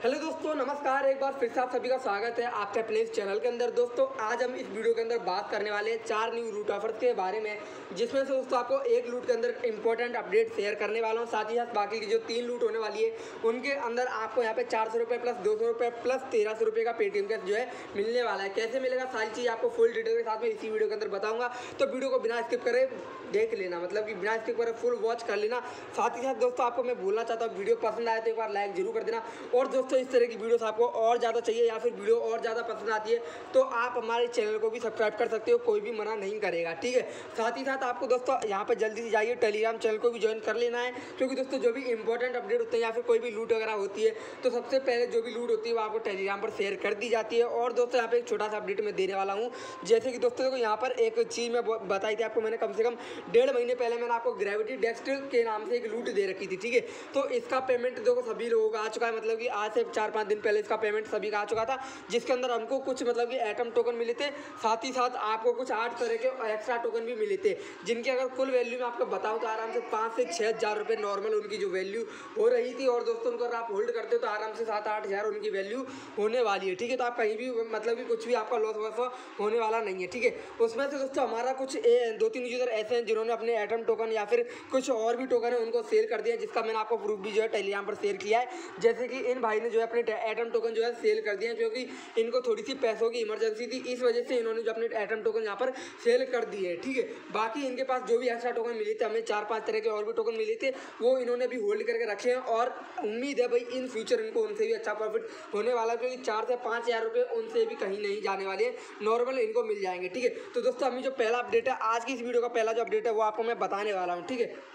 Hello दोस्तों, नमस्कार। एक बार फिर से आप सभी का स्वागत है आपके अपने इस चैनल के अंदर। दोस्तों, आज हम इस वीडियो के अंदर बात करने वाले हैं 4 न्यू लूट ऑफर्स के बारे में, जिसमें से दोस्तों आपको एक लूट के अंदर इंपॉर्टेंट अपडेट शेयर करने वाला हूं। साथ ही साथ बाकी की जो 3 लूट होने वाली है उनके अंदर आपको यहाँ पे 400 रुपये प्लस 200 रुपये प्लस 1300 रुपये का पेटीएम कैश जो है मिलने वाला है। कैसे मिलेगा सारी चीज़ आपको फुल डिटेल के साथ में इसी वीडियो के अंदर बताऊँगा, तो वीडियो को बिना स्किप करे देख लेना, मतलब कि बिना स्किप करे फुल वॉच कर लेना। साथ ही साथ दोस्तों आपको मैं बोलना चाहता हूँ, वीडियो पसंद आए तो एक बार लाइक जरूर कर देना। और दोस्तों इस तरह की वीडियोस आपको और ज़्यादा चाहिए या फिर वीडियो और ज़्यादा पसंद आती है तो आप हमारे चैनल को भी सब्सक्राइब कर सकते हो, कोई भी मना नहीं करेगा, ठीक है। साथ ही साथ आपको दोस्तों यहाँ पर जल्दी से जाइए टेलीग्राम चैनल को भी ज्वाइन कर लेना है, क्योंकि दोस्तों जो भी इंपॉर्टेंट अपडेट होते हैं या फिर कोई भी लूट वगैरह होती है तो सबसे पहले जो भी लूट होती है वो आपको टेलीग्राम पर शेयर कर दी जाती है। और दोस्तों यहाँ पे एक छोटा सा अपडेट मैं देने वाला हूँ, जैसे कि दोस्तों को यहाँ पर एक चीज़ मैं बताई थी आपको, मैंने कम से कम 1.5 महीने पहले मैंने आपको ग्रेविटी डेस्क के नाम से एक लूट दे रखी थी, ठीक है। तो इसका पेमेंट देखो सभी लोगों का आ चुका है, मतलब कि आज से 4-5 दिन पहले इसका पेमेंट सभी का आ चुका था, जिसके अंदर हमको कुछ मतलब कि एटम टोकन मिले थे। साथ ही साथ आपको कुछ 8 तरह के एक्स्ट्रा टोकन भी मिले थे, जिनकी अगर कुल वैल्यू मैं आपको बताऊं तो आराम से 5 से 6 हज़ार रुपये नॉर्मल उनकी जो वैल्यू हो रही थी। और दोस्तों उनको अगर आप होल्ड करते हो तो आराम से 7-8 हज़ार उनकी वैल्यू होने वाली है, ठीक है। तो आप कहीं भी मतलब कि कुछ भी आपका लॉस वॉस होने वाला नहीं है, ठीक है। उसमें से दोस्तों हमारा कुछ 2-3 यूज़र ऐसे हैं जिन्होंने अपने एटम टोकन या फिर कुछ और भी टोकन है उनको सेल कर दिया, जिसका मैंने आपको प्रूफ भी जो है टेलीग्राम पर शेयर किया है। जैसे कि इन भाई ने जो है अपने एटम टोकन जो है सेल कर दिए हैं, क्योंकि इनको थोड़ी सी पैसों की इमरजेंसी थी, इस वजह से इन्होंने जो अपने एटम टोकन यहाँ पर सेल कर दिए हैं, ठीक है। बाकी इनके पास जो भी एक्स्ट्रा टोकन मिले थे, हमें 4-5 तरह के और भी टोकन मिले थे, वो इन्होंने भी होल्ड करके रखे हैं। और उम्मीद है भाई इन फ्यूचर इनको उनसे भी अच्छा प्रॉफिट होने वाला है, क्योंकि 4 से 5 हज़ार रुपये उनसे भी कहीं नहीं जाने वाले हैं, नॉर्मल इनको मिल जाएंगे, ठीक है। तो दोस्तों अभी जो पहला अपडेट है, आज की इस वीडियो का पहला जो अपडेट है वो आपको मैं बताने वाला हूँ, ठीक है।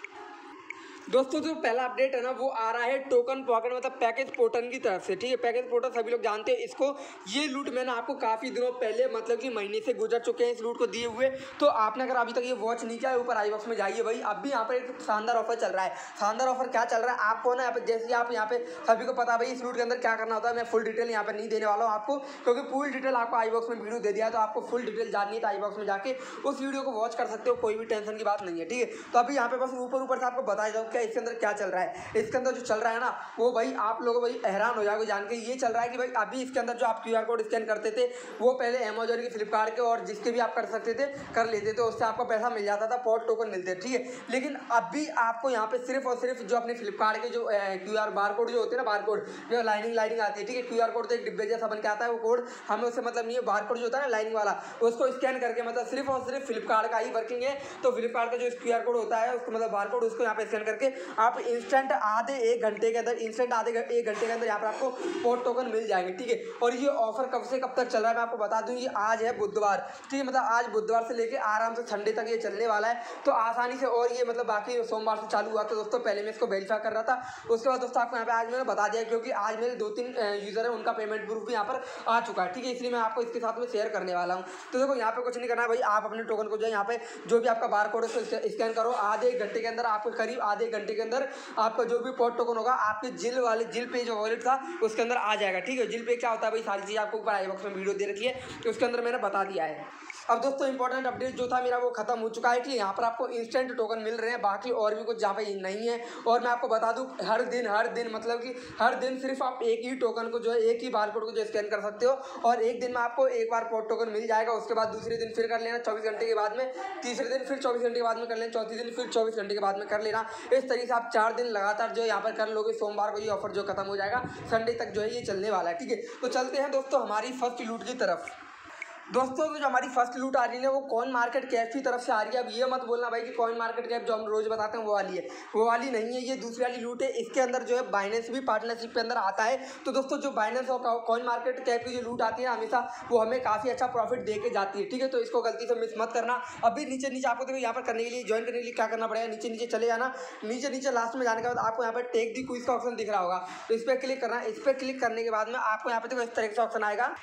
दोस्तों जो पहला अपडेट है ना वो आ रहा है टोकन पॉकेट मतलब पैकेज पोर्टल की तरफ से, ठीक है। पैकेज पोर्टल सभी लोग जानते हैं इसको। ये लूट मैंने आपको काफ़ी दिनों पहले मतलब कि महीने से गुजर चुके हैं इस लूट को दिए हुए। तो आपने अगर अभी तक ये वॉच नहीं किया है, ऊपर आई बॉक्स में जाइए भाई, अब भी यहाँ पर एक शानदार ऑफर चल रहा है। शानदार ऑफर क्या चल रहा है आपको ना, जैसे आप यहाँ पे सभी को पता है भाई इस लूट के अंदर क्या करना होता है। मैं फुल डिटेल यहाँ पर नहीं देने वाला हूँ आपको, क्योंकि फुल डिटेल आपको आई बॉक्स में वीडियो दे दिया है, तो आपको फुल डिटेल जाननी है तो आई बॉक्स में जाके उस वीडियो को वॉच कर सकते हो, कोई भी टेंशन की बात नहीं है, ठीक है। तो अभी यहाँ पे बस ऊपर से आपको बताया जाऊँ क्या इसके अंदर क्या चल रहा है। इसके अंदर जो चल रहा है ना वो भाई आप लोग भाई हैरान हो जाओगे जान के। ये चल रहा है कि भाई अभी इसके अंदर जो आप क्यूआर कोड स्कैन करते थे वो पहले अमेजोन के, फ्लिपकार्ट के और जिसके भी आप कर सकते थे कर लेते थे, उससे आपको पैसा मिल जाता था, पॉट टोकन मिलते थे, ठीक है। लेकिन अभी आपको यहाँ पे सिर्फ और सिर्फ जो अपने फ्लिपकार्ट के जो क्यूआर बार कोड जो होते हैं ना, बार कोड जो लाइनिंग आती है, ठीक है। क्यूआर कोड तो एक डिब्बे जैसा बन के आता है, वो कोड हमें उससे मतलब नहीं है। बार कोड जो होता है ना लाइनिंग वाला, उसको स्कैन करके मतलब सिर्फ और सिर्फ फ्लिपकार्ट का ही वर्किंग है। तो फ्लिपकार्ट का जो क्यूआर कोड होता है उसको मतलब बार कोड, उसको यहाँ पे स्कैन करके आप इंस्टेंट आधे 1 घंटे के अंदर, इंस्टेंट आधे 1 घंटे के अंदर यहाँ पर आपको पॉट टोकन मिल जाएंगे, ठीक है। और ये ऑफर कब से कब तक चल रहा है मैं आपको बता दूं, ये आज है बुधवार, ठीक है। मतलब आज बुधवार से लेके आराम से संडे तक ये चलने वाला है, तो आसानी से। और ये मतलब बाकी सोमवार से चालू हुआ, तो दोस्तों पहले मैं इसको वेरीफाई कर रहा था, उसके बाद दोस्तों आपको यहाँ पे आज मैंने बता दिया, क्योंकि आज मेरे 2-3 यूजर है उनका पेमेंट प्रूफ भी यहाँ पर आ चुका है, ठीक है। इसलिए मैं आपको इसके साथ में शेयर करने वाला हूँ। तो देखो यहाँ पे कुछ नहीं करना है भाई, आप अपने टोकन को जो है यहाँ पे जो भी आपका बार कोड है उसको स्कैन करो, आधे 1 घंटे के अंदर आपको, करीब आधे 1 घंटे के अंदर आपका जो भी पॉट टोकन होगा आपके जिल पे जो वॉलेट था उसके अंदर आ जाएगा, ठीक है। जिल पे क्या होता है भाई, सारी चीज़ आपको ऊपर आई बॉक्स में वीडियो दे रखी है, तो उसके अंदर मैंने बता दिया है। अब दोस्तों इंपॉर्टेंट अपडेट जो था मेरा वो खत्म हो चुका है कि यहाँ पर आपको इंस्टेंट टोकन मिल रहे हैं, बाकी और भी कुछ यहाँ पे नहीं है। और मैं आपको बता दूं हर दिन मतलब कि हर दिन सिर्फ आप एक ही टोकन को जो है, एक ही बार कोड को जो स्कैन कर सकते हो, और एक दिन में आपको एक बार पॉट टोकन मिल जाएगा। उसके बाद दूसरे दिन फिर कर लेना 24 घंटे के बाद में, तीसरे दिन फिर 24 घंटे के बाद में कर लेना, चौथे दिन फिर 24 घंटे के बाद में कर लेना। इस तरीके से आप 4 दिन लगातार जो यहाँ पर कर लोगे। सोमवार को ये ऑफर जो खत्म हो जाएगा, संडे तक जो है ये चलने वाला है, ठीक है। तो चलते हैं दोस्तों हमारी फर्स्ट लूट की तरफ। दोस्तों जो हमारी फर्स्ट लूट आ रही है वो कॉइन मार्केट कैप की तरफ से आ रही है। अब ये मत बोलना भाई कि कॉइन मार्केट कैप जो हम रोज बताते हैं वो वाली है, वो वाली नहीं है, ये दूसरी वाली लूट है। इसके अंदर जो है बाइनेंस भी पार्टनरशिप के अंदर आता है। तो दोस्तों जो बाइनेंस और कॉइन मार्केट कैप की जो लूट आती है हमेशा वो हमें काफ़ी अच्छा प्रॉफिट दे के जाती है, ठीक है। तो इसको गलती से मिस मत करना। अभी नीचे आपको देखो यहाँ पर करने के लिए, ज्वाइन करने के लिए क्या करना पड़ेगा, नीचे चले जाना। नीचे लास्ट में जाने के बाद आपको यहाँ पर टेक दी क्विज का ऑप्शन दिख रहा होगा, तो इस पर क्लिक करना। इस पर क्लिक करने के बाद में आपको यहाँ पे देखो इस तरह से ऑप्शन आएगा,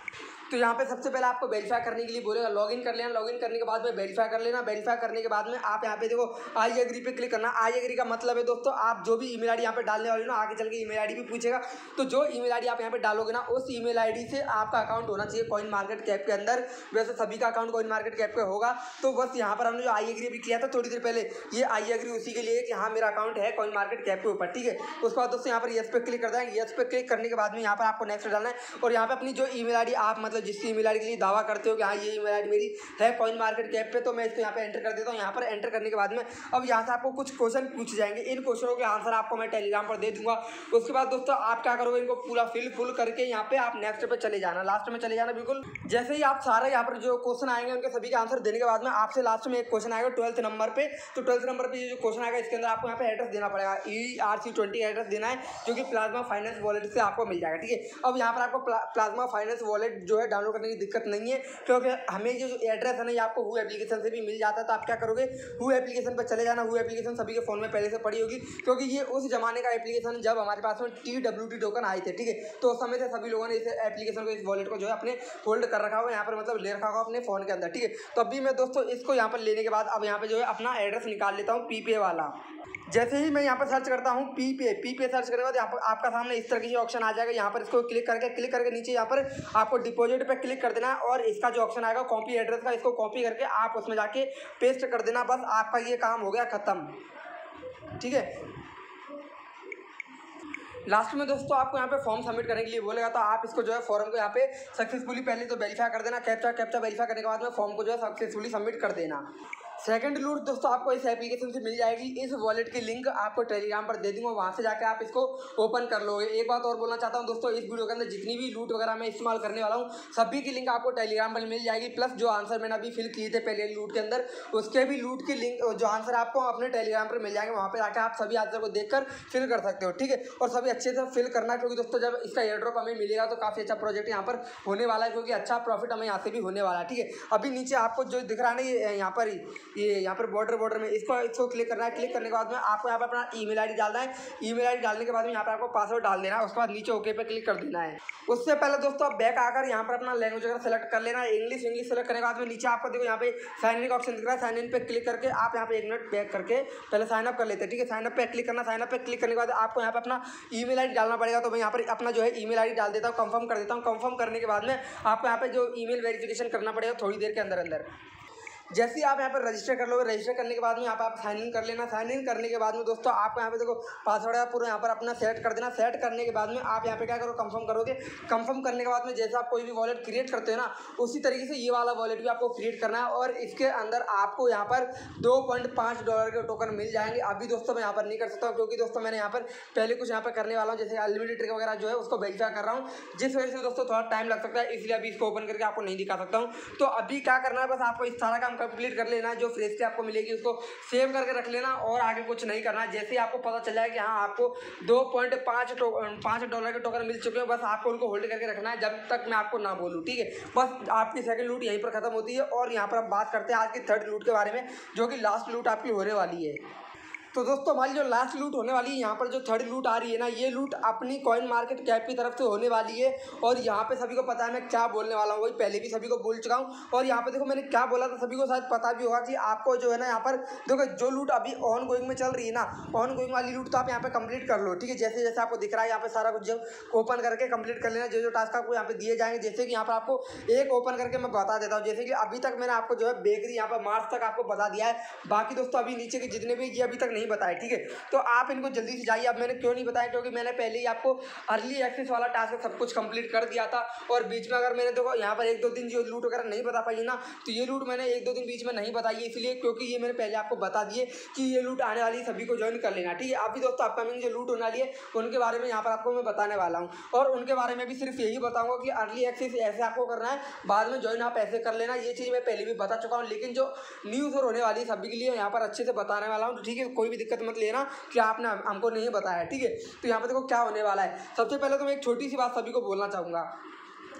तो यहाँ पे सबसे पहले आपको वेरीफाई करने के लिए बोलेगा लॉगिन कर लेना। लॉगिन करने के बाद में वेरीफाई कर लेना। वेरीफाई करने के बाद में आप यहाँ पे देखो आई एग्री पे क्लिक करना। आई एग्री का मतलब है दोस्तों आप जो भी ईमेल आईडी यहाँ पे डालने वाले हो ना, आगे चल के ईमेल आईडी भी पूछेगा, तो जो ईमेल आईडी आप यहाँ पे डालोगे ना उस ईमेल आईडी से आपका अकाउंट होना चाहिए कॉइन मार्केट कैप के अंदर। वैसे सभी का अकाउंट कॉइन मार्केट कैप पे होगा। तो बस यहाँ पर हमने जो आई एग्री भी किया था थोड़ी देर पहले, ये आई एग्री उसी के लिए कि हाँ मेरा अकाउंट है कॉइन मार्केट कैप के ऊपर, ठीक है। उसके बाद दोस्तों यहाँ पर येस पे क्लिक कर देंगे। येस पे क्लिक करने के बाद में यहाँ पर आपको नेक्स्ट डालना है और यहाँ पे अपनी जो ईमेल आईडी आप मतलब जिस ईमेल आईडी के लिए दावा करते हो कि हाँ ये ईमेल आईडी मेरी है कॉइन मार्केट कैप पे, तो मैं इसको यहाँ पे एंटर कर देता हूँ। यहाँ पर एंटर करने के बाद में अब यहाँ से आपको कुछ क्वेश्चन पूछे जाएंगे। इन क्वेश्चनों के आंसर आपको मैं टेलीग्राम पर दे दूंगा। उसके बाद दोस्तों आप क्या करोगे, इनको पूरा फुल करके यहाँ पे आप नेक्स्ट पे चले जाना, लास्ट में चले जाना बिल्कुल। जैसे ही आप सारे यहाँ पर जो क्वेश्चन आएंगे उनके सभी के आंसर देने के बाद में आपसे लास्ट में एक क्वेश्चन आएगा 12th नंबर पे। तो 12th नंबर पे ये जो क्वेश्चन आएगा इसके अंदर आपको यहाँ पे एड्रेस देना पड़ेगा, ERC20 एड्रेस देना है जो कि प्लाज्मा फाइनेंस वॉलेट से आपको मिल जाएगा, ठीक है। अब यहाँ पर आपको प्लाज्मा फाइनेंस वॉलेट जो है डाउनलोड करने की दिक्कत नहीं है, क्योंकि हमें जो एड्रेस है ना ये आपको हु एप्लीकेशन से भी मिल जाता है। तो आप क्या करोगे, हु एप्लीकेशन पर चले जाना। हु एप्लीकेशन सभी के फोन में पहले से पड़ी होगी, क्योंकि ये उस जमाने का एप्लीकेशन जब हमारे पास में TWT टोकन आए थे, ठीक है। तो उस समय से सभी लोगों ने इस एप्लीकेशन को, इस वॉलेट को जो है अपने होल्ड कर रखा हुआ, यहाँ पर मतलब ले रखा हुआ अपने फोन के अंदर, ठीक है। तो अभी मैं दोस्तों इसको यहाँ पर लेने के बाद अब यहाँ पे जो है अपना एड्रेस निकाल लेता हूँ पीपे वाला। जैसे ही मैं यहाँ पर सर्च करता हूँ पीपे सर्च करने के बाद यहाँ पर आपका सामने इस तरह की ऑप्शन आ जाएगा। यहाँ पर इसको क्लिक करके नीचे यहाँ पर आपको डिपॉजिट पे क्लिक कर देना है और इसका जो ऑप्शन आएगा कॉपी एड्रेस का, इसको कॉपी करके आप उसमें जाके पेस्ट कर देना। बस आपका ये काम हो गया खत्म, ठीक है। लास्ट में दोस्तों आपको यहाँ पे फॉर्म सबमिट करने के लिए बोलेगा, तो आप इसको जो है फॉर्म को यहाँ पे सक्सेसफुली पहले तो वेरीफाई कर देना। कैप्चा वेरीफाई करने के बाद में फॉर्म को जो है सक्सेसफुली सबमिट कर देना। सेकंड लूट दोस्तों आपको इस एप्लीकेशन से मिल जाएगी। इस वॉलेट की लिंक आपको टेलीग्राम पर दे दूंगा, वहाँ से जाकर आप इसको ओपन कर लोगे। एक बात और बोलना चाहता हूँ दोस्तों, इस वीडियो के अंदर जितनी भी लूट वगैरह मैं इस्तेमाल करने वाला हूँ सभी की लिंक आपको टेलीग्राम पर मिल जाएगी। प्लस जो आंसर मैंने अभी फिल किए थे पहले लूट के अंदर, उसके भी लूट की लिंक जो आंसर आपको अपने टेलीग्राम पर मिल जाएंगे। वहाँ पर जाकर आप सभी आंसर को देखकर फिल कर सकते हो, ठीक है। और सभी अच्छे से फिल करना, क्योंकि दोस्तों जब इसका एयर ड्रॉप हमें मिलेगा तो काफ़ी अच्छा प्रोजेक्ट यहाँ पर होने वाला है, क्योंकि अच्छा प्रॉफिट हमें यहाँ से भी होने वाला है, ठीक है। अभी नीचे आपको जो दिख रहा है ना यहाँ पर बॉर्डर में इसको क्लिक करना है। क्लिक करने के बाद में आपको यहाँ पर अपना ईमेल आईडी डालना है। ईमेल आईडी डालने के बाद में यहाँ पर आपको पासवर्ड डाल देना है। उसके बाद नीचे ओके पे क्लिक कर देना है। उससे पहले दोस्तों आप बैक आकर यहाँ पर अपना लैंग्वेज वगैरह सेलेक्ट कर लेना है। इंग्लिश सेलेक्ट करने के बाद में नीचे आपको देखो यहाँ पे साइन इन का ऑप्शन दिख रहा है। साइन इन पे क्लिक करके आप यहाँ पे 1 मिनट बैक करके पहले साइन अप कर लेते हैं, ठीक है। साइन अप पे क्लिक करना। साइन अप पे क्लिक करने के बाद आपको यहाँ पे अपना ईमेल आईडी डालना पड़ेगा। तो मैं यहाँ पर अपना जो है ईमेल आईडी डाल देता हूँ, कंफर्म कर देता हूँ। कंफर्म करने के बाद में आपको यहाँ पे जो ईमेल वेरिफिकेशन करना पड़ेगा थोड़ी देर के अंदर। जैसे ही आप यहाँ पर रजिस्टर कर लोगे, रजिस्टर करने के बाद में यहाँ पर आप साइन इन कर लेना। साइन इन करने के बाद में दोस्तों आपको यहाँ पे देखो पासवर्ड है पूरा यहाँ पर अपना सेट कर देना। सेट करने के बाद में आप यहाँ पे क्या करो, कंफर्म करोगे। कंफर्म करने के बाद में जैसे आप कोई भी वॉलेट क्रिएट करते हो ना, उसी तरीके से ये वाला वॉलेट भी आपको क्रिएट करना है और इसके अंदर आपको यहाँ पर $2.5 के टोकन मिल जाएंगे। अभी दोस्तों मैं यहाँ पर नहीं कर सकता हूँ, क्योंकि दोस्तों मैंने यहाँ पर पहले कुछ यहाँ पर करने वाला हूँ, जैसे अनलिमिटेड ट्रिक वगैरह जो है उसको वेरीफाई कर रहा हूँ, जिस वजह से दोस्तों थोड़ा टाइम लग सकता है, इसलिए अभी इसको ओपन करके आपको नहीं दिखा सकता हूँ। तो अभी क्या करना है, बस आपको इस सारा काम कंप्लीट कर लेना है। जो फ्रेश से आपको मिलेगी उसको सेव करके रख लेना और आगे कुछ नहीं करना। जैसे ही आपको पता चल जाए कि हाँ आपको $2.5 के टोकन मिल चुके हैं, बस आपको उनको होल्ड करके रखना है जब तक मैं आपको ना बोलूँ, ठीक है। बस आपकी सेकंड लूट यहीं पर खत्म होती है। और यहाँ पर हम बात करते हैं आज की थर्ड लूट के बारे में, जो कि लास्ट लूट आपकी होने वाली है। तो दोस्तों हमारी जो लास्ट लूट होने वाली है, यहाँ पर जो थर्ड लूट आ रही है ना, ये लूट अपनी कॉइन मार्केट कैप की तरफ से होने वाली है। और यहाँ पे सभी को पता है मैं क्या बोलने वाला हूँ, वही पहले भी सभी को बोल चुका हूँ। और यहाँ पे देखो मैंने क्या बोला था, सभी को शायद पता भी होगा कि आपको जो है ना यहाँ पर देखो जो लूट अभी ऑन गोइंग में चल रही है ना, ऑन गोइंग वाली लूट तो आप यहाँ पे कंप्लीट कर लो, ठीक है। जैसे जैसे आपको दिख रहा है यहाँ पे सारा कुछ जो ओपन करके कंप्लीट कर लेना, जो टास्क आपको यहाँ पे दिए जाएंगे। जैसे कि यहाँ पर आपको एक ओपन करके मैं बता देता हूँ, जैसे कि अभी तक मैंने आपको जो है बेकरी यहाँ पर मार्च तक आपको बता दिया है। बाकी दोस्तों अभी नीचे के जितने भी ये अभी तक नहीं बताए, ठीक है। तो आप इनको जल्दी से जाइए। अब मैंने क्यों नहीं बताया, क्योंकि मैंने पहले ही आपको अर्ली एक्सेस वाला टास्क सब कुछ कंप्लीट कर दिया था। और बीच में अगर मैंने देखो यहाँ पर 1-2 दिन जो लूट वगैरह नहीं बता पाई ना, तो ये लूट मैंने 1-2 दिन बीच में नहीं बताई है, इसलिए क्योंकि ये मैंने पहले आपको बता दिए कि ये लूट आने वाली, सभी को ज्वाइन कर लेना, ठीक है। अभी दोस्तों अपकमिंग जो लूट होने वाली है उनके बारे में यहाँ पर आपको मैं बताने वाला हूँ। और उनके बारे में भी सिर्फ यही बताऊँगा कि अर्ली एक्सेस ऐसे आपको करना है, बाद में ज्वाइन आप ऐसे कर लेना। ये चीज़ मैं पहले भी बता चुका हूँ, लेकिन जो न्यूज़ और होने वाली सभी के लिए यहाँ पर अच्छे से बताने वाला हूँ, ठीक है। कोई भी दिक्कत मत लेना कि आपने हमको नहीं बताया, ठीक है। तो यहाँ पे देखो क्या होने वाला है। सबसे पहले तो मैं एक छोटी सी बात सभी को बोलना चाहूँगा।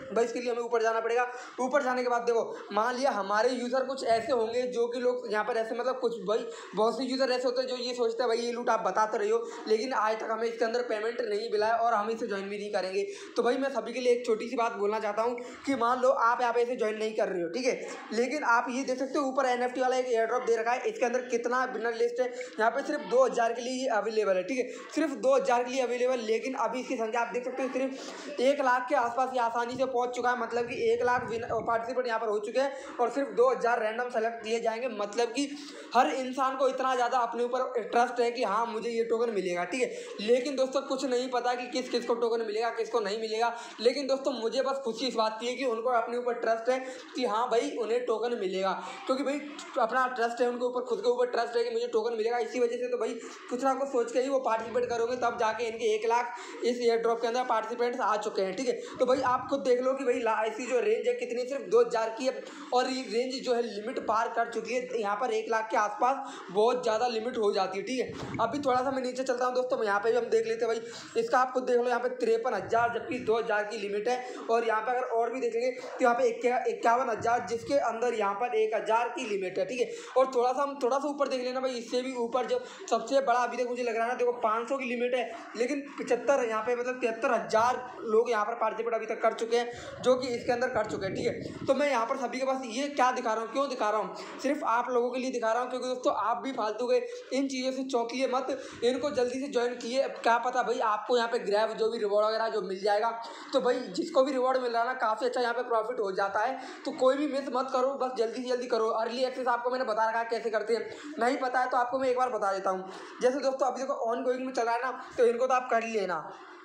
भाई इसके लिए हमें ऊपर जाना पड़ेगा। ऊपर जाने के बाद देखो मान लिया हमारे यूज़र कुछ ऐसे होंगे जो कि लोग यहाँ पर ऐसे मतलब कुछ भाई बहुत से यूज़र ऐसे होते हैं जो ये सोचते हैं भाई ये लूट आप बताते रही हो लेकिन आज तक हमें इसके अंदर पेमेंट नहीं मिला है और हम इसे ज्वाइन भी नहीं करेंगे। तो भाई मैं सभी के लिए एक छोटी सी बात बोलना चाहता हूँ कि मान लो आप यहाँ पे इसे ज्वाइन नहीं कर रहे हो, ठीक है, लेकिन आप ये देख सकते हो ऊपर NFT वाला एक एयर ड्रॉप दे रखा है। इसके अंदर कितना विनर लिस्ट है, यहाँ पे सिर्फ 2000 के लिए ये अवेलेबल है, ठीक है, सिर्फ 2000 के लिए अवेलेबल। लेकिन अभी इसकी संख्या आप देख सकते हो सिर्फ 1 लाख के आसपास ये आसानी से पहुंच चुका है। मतलब कि 1 लाख पार्टिसिपेंट यहाँ पर हो चुके हैं और सिर्फ 2000 रैंडम सेलेक्ट किए जाएंगे। मतलब कि हर इंसान को इतना ज़्यादा अपने ऊपर ट्रस्ट है कि हाँ मुझे ये टोकन मिलेगा, ठीक है। लेकिन दोस्तों कुछ नहीं पता कि किस किस को टोकन मिलेगा किसको नहीं मिलेगा। लेकिन दोस्तों मुझे बस खुशी इस बात की है कि उनको अपने ऊपर ट्रस्ट है कि हाँ भाई उन्हें टोकन मिलेगा, क्योंकि भाई अपना ट्रस्ट है, उनके ऊपर खुद के ऊपर ट्रस्ट है कि मुझे टोकन मिलेगा। इसी वजह से तो भाई कुछ ना कुछ सोच के ही वो पार्टिसिपेट करोगे, तब जाके इनके 1 लाख इस एयर ड्रॉप के अंदर पार्टिसिपेंट्स आ चुके हैं, ठीक है। तो भाई आप खुद देख लो कि भाई ऐसी जो रेंज है कितनी, सिर्फ 2000 की है और ये रेंज जो है लिमिट पार कर चुकी है। यहाँ पर 1 लाख के आसपास बहुत ज़्यादा लिमिट हो जाती है, ठीक है। अभी थोड़ा सा मैं नीचे चलता हूँ दोस्तों, यहाँ पे भी हम देख लेते हैं भाई इसका, आप खुद देख लो यहाँ पे 53,000 जबकि 2000 की लिमिट है। और यहाँ पे अगर और भी देखेंगे तो यहाँ पे 51,000 जिसके अंदर यहाँ पर 1000 की लिमिट है, ठीक है। और थोड़ा सा ऊपर देख लेना भाई, इससे भी ऊपर जो सबसे बड़ा अभी तक मुझे लग रहा है ना, देखो 500 की लिमिट है लेकिन 75 यहाँ पे मतलब 73,000 लोग यहाँ पर पार्टिसिपेट अभी तक कर चुके हैं जो कि इसके अंदर कर चुके हैं, ठीक है। तो मैं यहाँ पर सभी के पास ये क्या दिखा रहा हूँ, क्यों दिखा रहा हूँ, सिर्फ आप लोगों के लिए दिखा रहा हूँ क्योंकि दोस्तों आप भी फालतू के इन चीज़ों से चौंकिए मत, इनको जल्दी से ज्वाइन किए। क्या पता भाई आपको यहाँ पे ग्रैब जो भी रिवॉर्ड वगैरह जो मिल जाएगा, तो भाई जिसको भी रिवॉर्ड मिल रहा है ना काफ़ी अच्छा यहाँ पे प्रॉफिट हो जाता है। तो कोई भी मिस मत करो, बस जल्दी से जल्दी करो। अर्ली एक्सेस आपको मैंने बता रखा है कैसे करते हैं, नहीं पता है तो आपको मैं एक बार बता देता हूँ। जैसे दोस्तों अभी देखो ऑन गोइंग में चल रहा है ना, तो इनको तो आप कर ही लेना,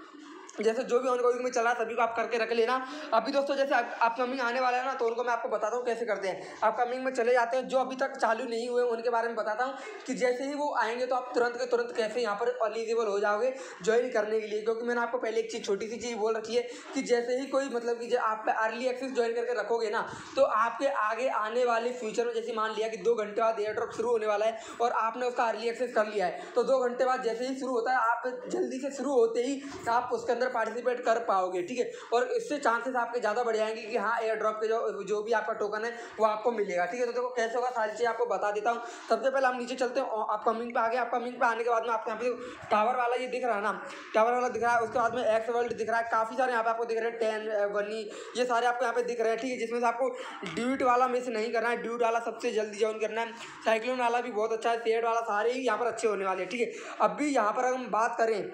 जैसे जो भी ऑन गोइंग में चल रहा है सभी को आप करके रख लेना। अभी दोस्तों जैसे अपकमिंग आने वाला है ना, तो उनको मैं आपको बताता हूँ कैसे करते हैं। अपकमिंग में चले जाते हैं, जो अभी तक चालू नहीं हुए उनके बारे में बताता हूँ कि जैसे ही वो आएंगे तो आप तुरंत के तुरंत कैसे यहाँ पर एलिजिबल हो जाओगे ज्वाइन करने के लिए। क्योंकि मैंने आपको पहले एक चीज़ छोटी सी चीज़ बोल रखी है कि जैसे ही कोई मतलब कि आप अर्ली एक्सेस ज्वाइन करके रखोगे ना, तो आपके आगे आने वाले फ्यूचर में जैसे मान लिया कि 2 घंटे बाद एयर ड्रॉप शुरू होने वाला है और आपने उसका अर्ली एक्सेस कर लिया है, तो 2 घंटे बाद जैसे ही शुरू होता है आप जल्दी से शुरू होते ही आप उसके अंदर पार्टिसिपेट कर पाओगे, ठीक है। और इससे चांसेस आपके ज़्यादा बढ़ जाएंगे कि हाँ एयर ड्रॉप के जो भी आपका टोकन है वो आपको मिलेगा, ठीक है। तो देखो कैसे होगा सारी चीज़ आपको बता देता हूँ। सबसे पहले हम नीचे चलते हैं, अपकमिंग पे आ गए। अपकमिंग पे आने के बाद में आपको यहाँ पे टावर वाला ये दिख रहा है ना, टावर वाला दिख रहा है, उसके बाद में एक्स वर्ल्ड दिख रहा है, काफ़ी सारे यहाँ पे आपको दिख रहे हैं, 10 बनी ये सारे आपको यहाँ पे दिख रहे हैं, ठीक है। जिसमें से आपको ड्यूट वाला मिस नहीं करना है, ड्यूट वाला सबसे जल्दी ज्वाइन करना है, साइक्लोन वाला भी बहुत अच्छा है, शेड वाला, सारे ही यहाँ पर अच्छे होने वाले हैं, ठीक है। अब भी यहाँ पर हम बात करें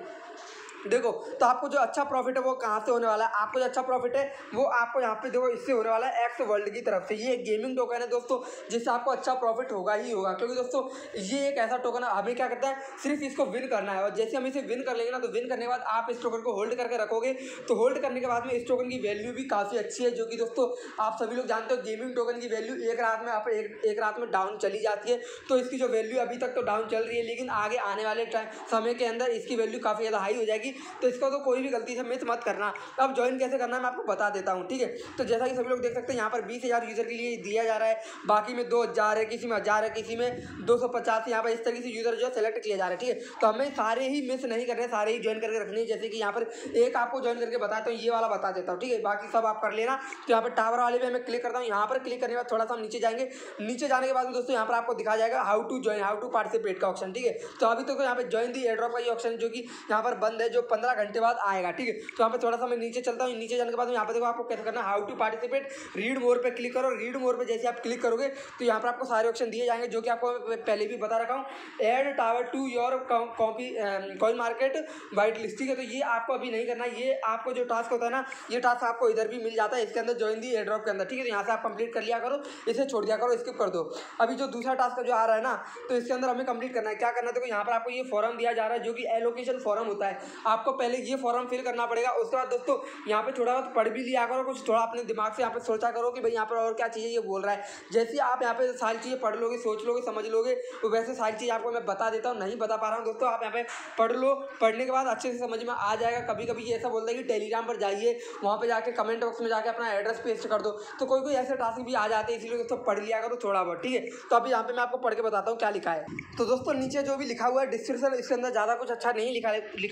देखो तो आपको जो अच्छा प्रॉफिट है वो कहाँ से होने वाला है, आपको जो अच्छा प्रॉफिट है वो आपको यहाँ पे देखो इससे होने वाला है एक्स वर्ल्ड की तरफ से। ये एक गेमिंग टोकन है दोस्तों जिससे आपको अच्छा प्रॉफिट होगा ही होगा, क्योंकि दोस्तों ये एक ऐसा टोकन है हमें क्या करता है सिर्फ इसको विन करना है। और जैसे हम इसे विन कर लेंगे ना, तो विन करने के बाद आप इस टोकन को होल्ड करके रखोगे, तो होल्ड करने के बाद में इस टोकन की वैल्यू भी काफ़ी अच्छी है, जो कि दोस्तों आप सभी लोग जानते हो गेमिंग टोकन की वैल्यू एक रात में आप एक रात में डाउन चली जाती है। तो इसकी जो वैल्यू अभी तक तो डाउन चल रही है, लेकिन आगे आने वाले समय के अंदर इसकी वैल्यू काफ़ी ज़्यादा हाई हो जाएगी। तो इसका तो कोई भी गलती से मिस मत करना। अब ज्वाइन कैसे करना है मैं आपको बता देता हूँ, ठीक है। तो जैसा कि सभी लोग देख सकते हैं यहाँ पर 20,000 यूज़र के लिए दिया जा रहा है, बाकी में 2,000 है, किसी में 1000 है, किसी में 250। यहाँ पर इस तरीके से यूज़र जो है सेलेक्ट किया जा रहा है, ठीक है। तो हमें सारे ही मिस नहीं करने, सारे ही ज्वाइन करके रखने। जैसे कि यहाँ पर एक आपको ज्वाइन करके बताता हूँ, ये वाला बता देता हूँ, ठीक है, बाकी सब आप कर लेना। तो यहाँ पर टावर वाले पे मैं क्लिक करता हूँ, यहाँ पर क्लिक करने के बाद थोड़ा सा हम नीचे जाएंगे। नीचे जाने के बाद दोस्तों यहाँ पर आपको दिखा जाएगा how to join, how to participate का ऑप्शन, ठीक है। तो अभी तो यहाँ पे ज्वाइन दी एयर ड्रॉप का ये ऑप्शन जो कि यहाँ पर बंद है, जो 15 घंटे बाद आएगा, ठीक है। तो यहाँ पे थोड़ा सा मैं नीचे चलता हूँ। नीचे जाने के बाद यहाँ पे देखो आपको कैसे करना है, how to participate, read more पे क्लिक करो। रीड मोर पे जैसे आप क्लिक करोगे तो यहाँ पर आपको सारे ऑप्शन दिए जाएंगे, जो कि आपको पहले भी बता रखा हूँ। Add tower to your copy coin market white list, ठीक है। तो ये आपको अभी नहीं करना, ये आपको जो टास्क होता है ना, ये टास्क आपको इधर भी मिल जाता है, इसके अंदर ज्वाइन दी एयर ड्रॉप के अंदर, ठीक है। तो यहाँ से आप कंप्लीट कर लिया करो, इसे छोड़ दिया करो, स्किप कर दो। अभी जो दूसरा टास्क जो आ रहा है ना, तो इसके अंदर हमें कंप्लीट करना है। क्या करना है देखो, यहाँ पर आपको ये फॉर्म दिया जा रहा है जो कि एलोकेशन फॉर्म होता है। आपको पहले ये फॉर्म फिल करना पड़ेगा। उसके बाद दोस्तों यहाँ पे थोड़ा बहुत पढ़ भी लिया करो, कुछ थोड़ा अपने दिमाग से यहाँ पे सोचा करो कि भाई यहाँ पर और क्या चीज़ें ये बोल रहा है। जैसे आप यहाँ पे सारी चीज़ें पढ़ लोगे, सोच लोगे, समझ लोगे, तो वैसे सारी चीज़ आपको मैं बता देता हूँ। नहीं बता पा रहा हूँ दोस्तों, आप यहाँ पे पढ़ लो, पढ़ने के बाद अच्छे से समझ में आ जाएगा। कभी कभी ये ऐसा बोलता है कि टेलीग्राम पर जाइए, वहाँ पे जाके कमेंट बॉक्स में जाके अपना एड्रेस पेस्ट कर दो, तो कोई कोई ऐसे टास्क भी आ जाते हैं, इसलिए दोस्तों पढ़ लिया करो थोड़ा बहुत, ठीक है। तो अभी यहाँ पे मैं आपको पढ़ के बताता हूँ क्या लिखा है। तो दोस्तों नीचे जो भी लिखा हुआ है डिस्क्रिप्शन, इसके अंदर ज़्यादा कुछ अच्छा नहीं लिखा हुआ है।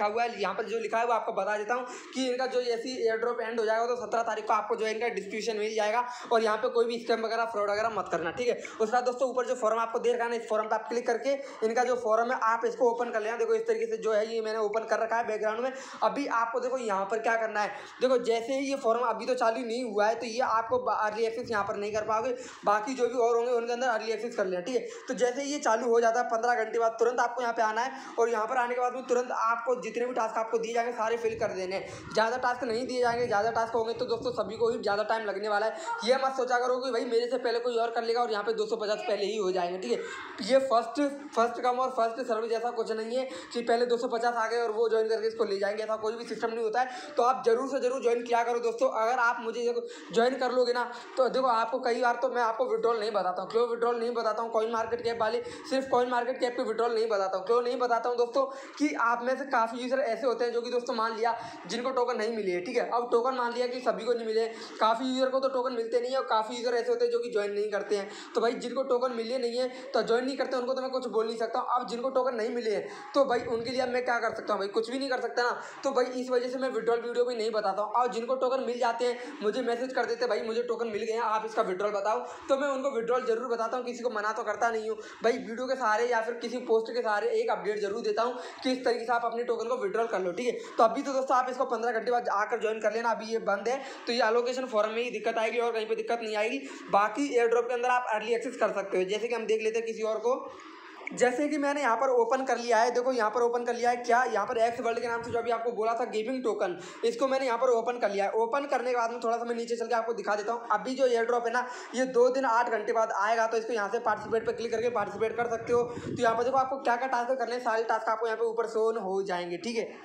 यहाँ पर जो लिखा है वो आपको बता देता हूँ कि इनका जो ऐसी एयर ड्रॉप एंड हो जाएगा तो 17 तारीख को आपको जो है इनका डिस्ट्रीब्यूशन मिल जाएगा। और यहाँ पे कोई भी स्कैम वगैरह फ्रॉड वगैरह मत करना, ठीक है। उसके बाद दोस्तों ऊपर जो फॉर्म आपको दे रखा है ना, इस फॉर्म पे आप क्लिक करके इनका जो फॉर्म है आप इसको ओपन कर लेना। देखो इस तरीके से जो है ये मैंने ओपन कर रखा है बैकग्राउंड में। अभी आपको देखो यहाँ पर क्या करना है, देखो जैसे ही ये फॉर्म अभी तो चालू नहीं हुआ है तो ये आपको अर्ली एक्सेस यहाँ पर नहीं कर पाओगे, बाकी जो भी और होंगे उनके अंदर अर्ली एक्सेस कर लेना, ठीक है। तो जैसे ही ये चालू हो जाता है 15 घंटे बाद तुरंत आपको यहाँ पे आना है और यहाँ पर आने के बाद में तुरंत आपको जितने भी टास्क आपको दिए जाएंगे सारे फिल कर देने हैं। ज़्यादा टास्क नहीं दिए जाएंगे, ज़्यादा टास्क होंगे तो दोस्तों सभी को ही ज़्यादा टाइम लगने वाला है। ये मत सोचा करो कि भाई मेरे से पहले कोई और कर लेगा और यहाँ पे 250 पहले ही हो जाएंगे, ठीक है। ये फर्स्ट कम और फर्स्ट सर्विस जैसा कुछ नहीं है कि पहले 250 आ गए और वो ज्वाइन करके इसको ले जाएंगे, ऐसा कोई भी सिस्टम नहीं होता है। तो आप जरूर से जरूर ज्वाइन किया करो दोस्तों। अगर आप मुझे ज्वाइन कर लोगे ना तो देखो आपको कई बार तो मैं आपको विड्रॉल नहीं बताता हूँ। क्यों विड्रॉल नहीं बताता हूँ? कॉइन मार्केट कैप वाले सिर्फ कॉइन मार्केट कैप पे विड्रॉल नहीं बताता हूँ। क्यों नहीं बताता हूँ दोस्तों? कि आप में से काफ़ी यूजर ऐसे होते हैं जो कि दोस्तों मान लिया जिनको टोकन नहीं मिली है, ठीक है। अब टोकन मान लिया कि सभी को नहीं मिले, काफ़ी यूजर को तो टोकन मिलते नहीं है और काफ़ी यूजर ऐसे होते हैं जो कि ज्वाइन नहीं करते हैं। तो भाई जिनको टोकन मिले नहीं है तो ज्वाइन नहीं करते, उनको तो मैं कुछ बोल नहीं सकता हूँ। अब जिनको टोकन नहीं मिले हैं तो भाई उनके लिए अब मैं क्या कर सकता हूँ? भाई कुछ भी नहीं कर सकता ना। तो भाई इस वजह से मैं विड्रॉल वीडियो भी नहीं बताता हूँ। और जिनको टोकन मिल जाते हैं मुझे मैसेज कर देते भाई मुझे टोकन मिल गए हैं, आप इसका विड्रॉल बताओ, तो मैं उनको विड्रॉल जरूर बताता हूँ। किसी को मना तो करता नहीं हूँ भाई, वीडियो के सहारे या फिर किसी पोस्ट के सहारे एक अपडेट जरूर देता हूँ कि इस तरीके से आप अपने टोकन को विड्रॉल कर लो, ठीक है। तो अभी तो दोस्तों आप इसको 15 घंटे बाद आकर ज्वाइन कर लेना। अभी ये बंद है तो ये एलोकेशन फॉर्म में ही दिक्कत आएगी और कहीं पे दिक्कत नहीं आएगी। बाकी एयर ड्रॉप के अंदर आप अर्ली एक्सेस कर सकते हो। जैसे कि हम देख लेते हैं किसी और को, जैसे कि मैंने यहाँ पर ओपन कर लिया है। देखो यहाँ पर ओपन कर लिया है क्या, यहाँ पर एक्स वर्ल्ड के नाम से जो अभी आपको बोला था गेमिंग टोकन, इसको मैंने यहाँ पर ओपन कर लिया है। ओपन करने के बाद में थोड़ा सा मैं नीचे चल के आपको दिखा देता हूँ। अभी जो एयर ड्रॉप है ना ये 2 दिन 8 घंटे बाद आएगा। तो इसको यहाँ से पार्टिसिपेट पर क्लिक करके पार्टिसिपेट कर सकते हो। तो यहाँ पर देखो आपको क्या क्या टास्क करने हैं, सारे टास्क आपको यहाँ पे ऊपर शो हो जाएंगे, ठीक है।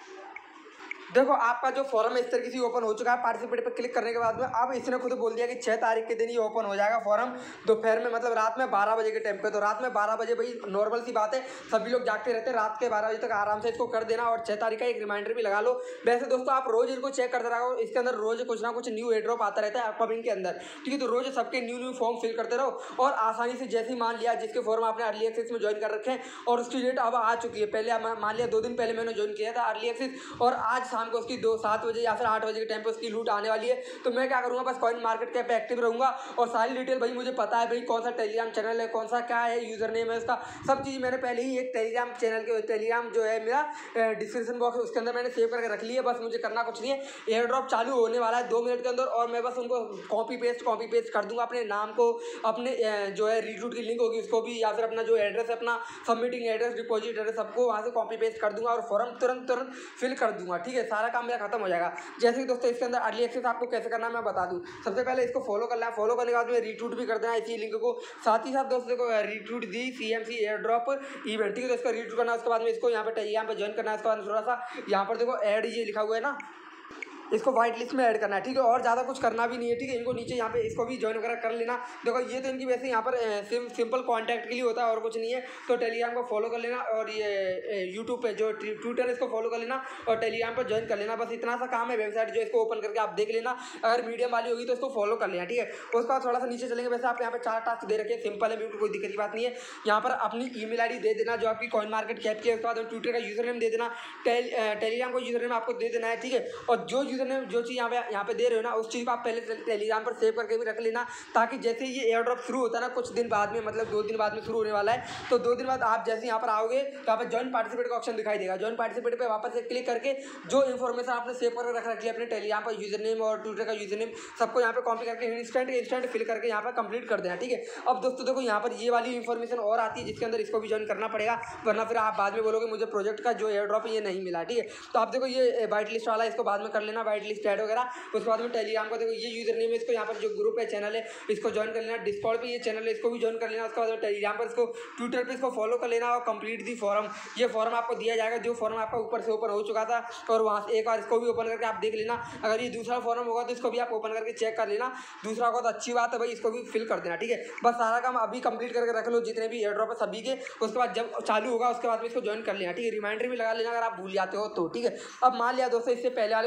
देखो आपका जो फॉर्म है इस तरीके से ओपन हो चुका है। पार्टिसिपेट पर क्लिक करने के बाद में अब इसने खुद बोल दिया कि 6 तारीख के दिन ये ओपन हो जाएगा फॉर्म, दोपहर में, मतलब रात में 12 बजे के टाइम पे। तो रात में 12 बजे भाई नॉर्मल सी बात है, सभी लोग जागते रहते हैं, रात के 12 बजे तक आराम से इसको कर देना और 6 तारीख का एक रिमाइंडर भी लगा लो। वैसे दोस्तों आप रोज इनको चेक करते रहो, इसके अंदर रोज कुछ ना कुछ न्यू एयर ड्रॉप आता रहता है अपकमिंग के अंदर, ठीक है। तो रोज सबके न्यू फॉर्म फिल करते रहो और आसानी से जैसे ही मान लिया जिसके फॉर्म आपने अर्ली एक्सेस में ज्वाइन कर रखे हैं और उसकी डेट अब आ चुकी है, पहले मान लिया 2 दिन पहले मैंने ज्वाइन किया था अर्ली एक्सेस और आज शाम को उसकी 7 बजे या फिर 8 बजे के टाइम पे उसकी लूट आने वाली है। तो मैं क्या करूंगा, बस कॉइन मार्केट कैप पे एक्टिव रहूंगा और सारी डिटेल भाई मुझे पता है भाई कौन सा टेलीग्राम चैनल है, कौन सा क्या है, यूजर नेम है उसका, सब चीज़ मैंने पहले ही एक टेलीग्राम चैनल के टेलीग्राम जो है मेरा डिस्क्रिप्शन बॉक्स उसके अंदर मैंने सेव करके रख लिया। बस मुझे करना कुछ नहीं है, एयर ड्रॉप चालू होने वाला है 2 मिनट के अंदर और मैं बस उनको कॉपी पेस्ट कर दूंगा, अपने नाम को, अपने जो है रिक्रूट की लिंक होगी उसको भी, या फिर अपना जो एड्रेस है अपना सबमिटिंग एड्रेस, डिपॉजिट एड्रेस, सबको वहाँ से कॉपी पेस्ट कर दूंगा और फॉर्म तुरंत फिल कर दूंगा, ठीक है। सारा काम मेरा खत्म हो जाएगा। जैसे कि दोस्तों इसके अंदर अर्ली एक्सेस आपको कैसे करना है मैं बता दूं। सबसे पहले इसको फॉलो करना है, फॉलो करने के बाद में रिट्वीट भी कर देना इसी लिंक को। साथ ही साथ दोस्तों को retweet the CMC air drop event, ठीक है। तो इसका रिट्वीट करना है, उसके बाद में इसको यहाँ पे टेलीग्राम पे ज्वाइन करना है। उसके बाद थोड़ा सा यहाँ पर देखो ऐड ये लिखा हुआ है ना, इसको व्हाइट लिस्ट में ऐड करना है, ठीक है। और ज़्यादा कुछ करना भी नहीं है, ठीक है। इनको नीचे यहाँ पे इसको भी ज्वाइन वगैरह कर लेना। देखो ये तो इनकी वैसे यहाँ पर सिंपल कॉन्टैक्ट के लिए होता है और कुछ नहीं है। तो टेलीग्राम को फॉलो कर लेना और ये यूट्यूब पे जो ट्विटर है इसको फॉलो कर लेना और टेलीग्राम पर ज्वाइन कर लेना। बस इतना सा काम है, वेबसाइट जो इसको ओपन करके आप देख लेना। अगर मीडियम वाली होगी तो इसको फॉलो कर लेना, ठीक है। उसके बाद थोड़ा सा नीचे चलेंगे। वैसे आप यहाँ पे 4 टास्क दे रखे हैं, सिंपल है, बिल्कुल कोई दिक्कत की बात नहीं है। यहाँ पर अपनी ईमेल आईडी दे देना जो आपकी कॉइन मार्केट कैप की है। उसके बाद ट्विटर का यूजर नेम दे देना, टेलीग्राम का यूजर नेम आपको दे देना है, ठीक है। और जो यूजर नेम जो चीज़ यहाँ पे दे रहे हो ना उस चीज़ को आप पहले टेलीग्राम पर सेव करके भी रख लेना, ताकि जैसे ये एयर ड्रॉप शुरू होता है ना कुछ दिन बाद में, मतलब 2 दिन बाद में शुरू होने वाला है, तो 2 दिन बाद आप जैसे यहाँ पर आओगे तो यहाँ पर ज्वाइन पार्टिसिपेट का ऑप्शन दिखाई देगा। ज्वाइन पार्टिसिपेट पे वापस से क्लिक करके जो इन्फॉर्मेशन आपने सेव करके रख रखी है अपने टेलीग्राम पर, यूजर नेम और ट्विटर का यूजर नेम, सबको यहाँ पे कॉपी करके इंस्टेंट फिल करके यहाँ पर कंप्लीट कर देना, ठीक है। अब दोस्तों देखो यहाँ पर ये वाली इन्फॉर्मेशन और आती है जिसके अंदर इसको भी ज्वाइन करना पड़ेगा, वरना फिर आप बाद में बोलोगे मुझे प्रोजेक्ट का जो एयर ड्रॉप है ये नहीं मिला, ठीक है। तो आप देखो ये व्हाइट लिस्ट वाला इसको बाद में कर लेना, व्हाइट लिस्ट ऐड वगैरह। उसके बाद में टेलीग्राम का देखो ये यूजर नेम है, इसको यहाँ पर जो ग्रुप है चैनल है इसको ज्वाइन कर लेना। डिस्कॉर्ड पे ये चैनल है इसको भी ज्वाइन कर लेना। उसके बाद टेलीग्राम पर इसको, ट्विटर पे इसको फॉलो कर लेना और कंप्लीट दी फॉर्म। ये फॉर्म आपको दिया जाएगा जो फॉर्म आपका ऊपर से ओपन हो चुका था, और वहाँ से एक बार इसको भी ओपन करके आप देख लेना। अगर ये दूसरा फॉर्म होगा तो इसको भी आप ओपन करके चेक कर लेना। दूसरा होगा तो अच्छी बात है भाई, इसको भी फिल कर देना, ठीक है। बस सारा काम अभी कंप्लीट करके रख लो जितने भी एयर ड्रॉप है सभी के। उसके बाद जब चालू होगा उसके बाद में इसको ज्वाइन कर लेना, ठीक है। रिमाइंडर भी लगा लेना अगर आप भूल जाते हो तो, ठीक है। अब मान लिया दोस्तों इससे पहले वाले कुछ एयर ड्रॉप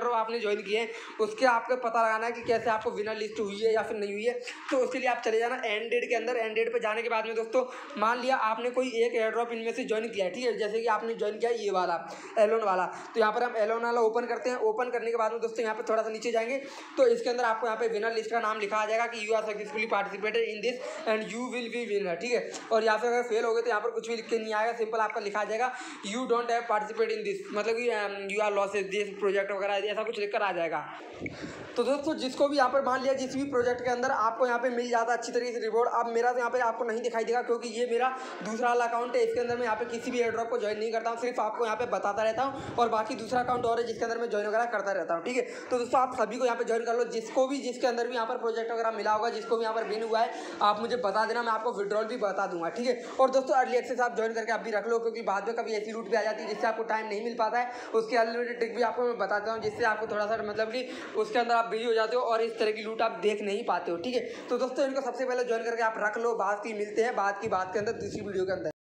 ड्रॉप आपने ज्वाइन किए हैं उसके आपको पता लगाना है कि कैसे आपको विनर लिस्ट हुई है या फिर नहीं हुई है। तो उसके लिए आप चले जाना एंड डेट के अंदर। एंड डेट पर जाने के बाद में दोस्तों मान लिया आपने कोई एक एयर ड्रॉप इनमें से ज्वाइन किया है, ठीक है, जैसे कि आपने ज्वाइन किया ये वाला एलोन वाला। तो यहाँ पर हम एलोन वाला ओपन करते हैं। ओपन करने के बाद में दोस्तों यहाँ पे थोड़ा सा नीचे जाएंगे तो इसके अंदर आपको यहाँ पे विनर लिस्ट का नाम लिखा आ जाएगा कि you are successfully participated in this and you will be winner, ठीक है। और यहाँ पे अगर फेल हो गए तो यहाँ पर कुछ भी लिख के नहीं आएगा, सिंपल आपका लिखा आ जाएगा you don't have participate in this, मतलब कि you are loss this project वगैरह ऐसा कुछ लिखकर आ जाएगा। तो दोस्तों जिसको भी यहाँ पर मान लिया जिस भी प्रोजेक्ट के अंदर आपको यहाँ पे मिल जाता है अच्छी तरीके से रिवॉर्ड, अब मेरा तो यहाँ पे आपको नहीं दिखाई देगा क्योंकि ये मेरा दूसरा वाला अकाउंट है। इसके अंदर मैं यहाँ पे किसी भी एयर ड्रॉप को ज्वाइन नहीं करता हूँ, सिर्फ आपको यहाँ पे बताता रहता हूँ। और बाकी दूसरा अकाउंट और है जिसके अंदर मैं ज्वाइन वगैरह करता रहता हूँ, ठीक है। तो दोस्तों आप सभी को यहाँ पे ज्वाइन कर लो, जिसके अंदर भी यहाँ पर प्रोजेक्ट वगैरह मिला होगा, जिसको भी यहाँ पर विन हुआ है आप मुझे बता देना, मैं आपको विड्रॉल भी बता दूंगा, ठीक है। और दोस्तों अर्ली एक्सेस आप ज्वाइन करके आप भी रख लो क्योंकि बाद में कभी ऐसी रूट भी आ जाती है जिससे आपको टाइम नहीं मिल पाता है, उसकी अनलिमिटेड ट्रिक भी आपको मैं बताता हूँ जिससे आपको थोड़ा सा मतलब कि उसके अंदर आप बिजी हो जाते हो और इस तरह की लूट आप देख नहीं पाते हो, ठीक है। तो दोस्तों इनको सबसे पहले ज्वाइन करके आप रख लो, बात की मिलते हैं बाद की बात के अंदर दूसरी वीडियो के अंदर।